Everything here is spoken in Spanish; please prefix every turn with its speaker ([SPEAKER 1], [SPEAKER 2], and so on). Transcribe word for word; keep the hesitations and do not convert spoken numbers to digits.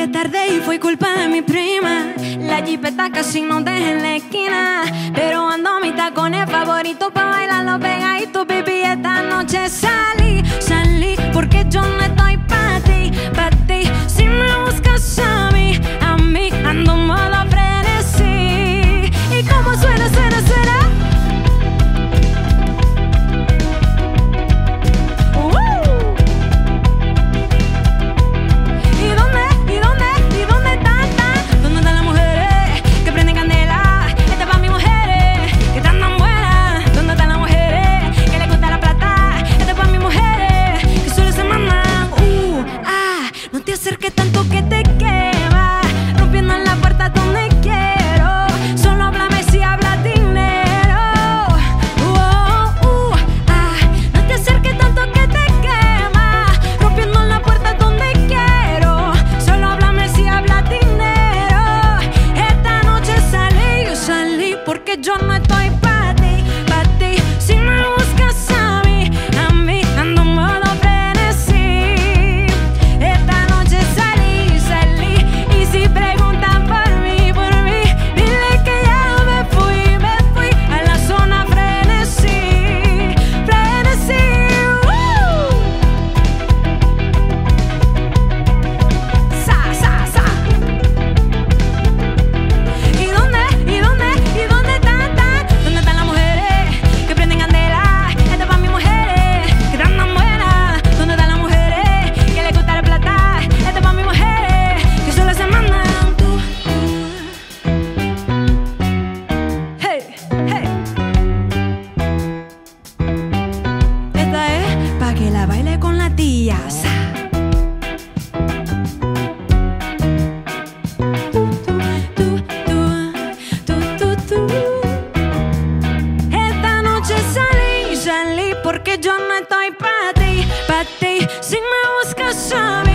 [SPEAKER 1] Llegué tarde y fue culpa de mi prima. La jipeta casi no deja en la esquina, pero ando mis tacones favoritos pa' bailarlo pegadito, baby. Esta noche salí, salí porque yo no estoy pa' ti, pa' ti. Si me buscas a mí, a mí ando modo frenesí. ¿Y cómo suena, suena, suena? Acerque tanto que te quema, rompiendo en la puerta donde quiero. Solo háblame si hablas dinero. Uh, uh, ah, no te acerques tanto que te quema, rompiendo en la puerta donde quiero. Solo háblame si hablas dinero. Esta noche salí, yo salí porque yo no estoy pa' ti, pa' ti. Si me buscas a mí, a mí ando modo frenesí. Esta noche salí, salí, y si preguntan por mí, por mí, dile que ya me fui, me fui a la zona frenesí, frenesí. ¡Uh! Sa, sa, sa. ¿Y dónde, y dónde, y dónde están, están? ¿Dónde están las mujeres que prenden candela? Esta es pa' mis mujeres que están tan buenas. ¿Dónde están las mujeres que les gusta la plata? Esta es pa' mis mujeres que solo se mandan tú. Hey, hey. Esta es pa' que la baile con la tía. Sa. Tú, tú, tú, tú, tú. Esta noche salí, salí porque yo no estoy pa' ti, pa' ti. Si me buscas a mí,